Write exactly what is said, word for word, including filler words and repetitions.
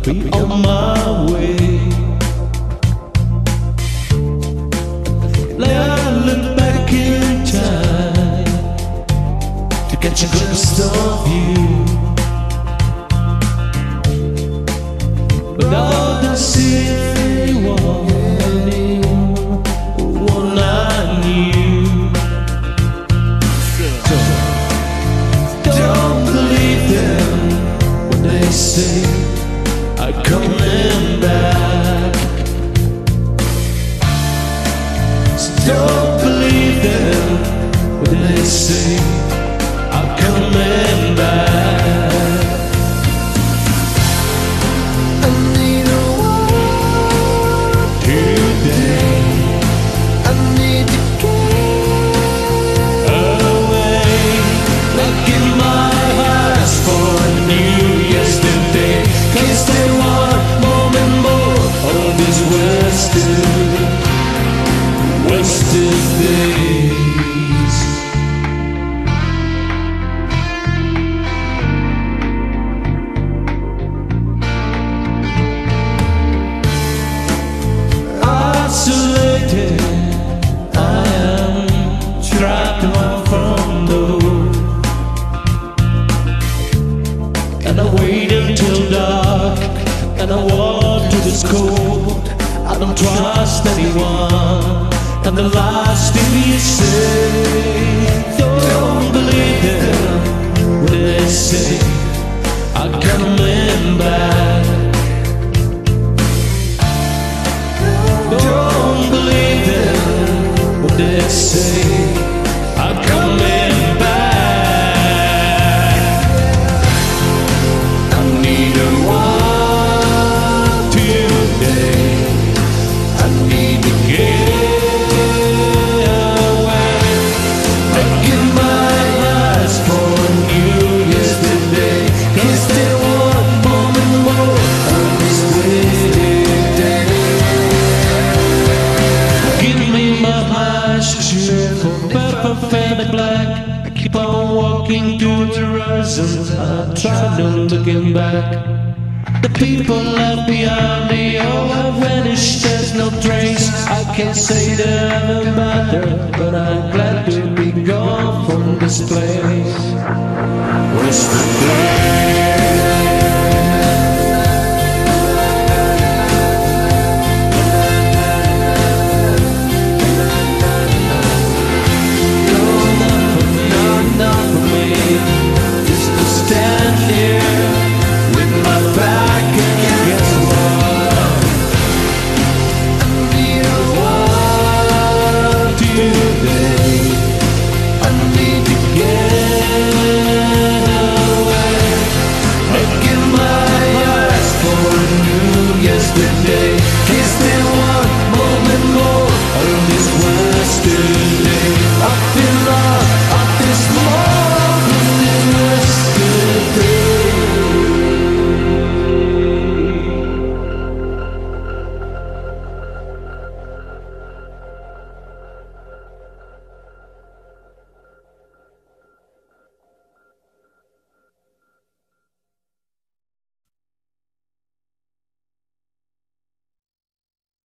be on my way. Let I look back in time to catch a glimpse of you, but all the city warning, one I knew. So don't believe them when they say I'm coming back. So don't believe them when they say I'm coming back. I need a walk today. I need to get away. I give my eyes for a new yesterday. Can't stay one moment more on this wasted, wasted days. Isolated, I am trapped away from the road, and I wait until dark, and I walk to this cold. I don't trust anyone, and the last thing you say, don't believe them when they say I'm coming back. Don't believe them when they say I'm coming back. I need a walk today. I need to get away. I give my eyes for a new yesterday. Can't stay one moment more on this waiting day. Give me my eyes for purple faded black. I keep on walking towards the horizon. I try no looking back. The people left behind, they all have vanished, there's no trace. I can't say that I'm matter, but I'm glad to be gone from this place. Where's the day? Yesterday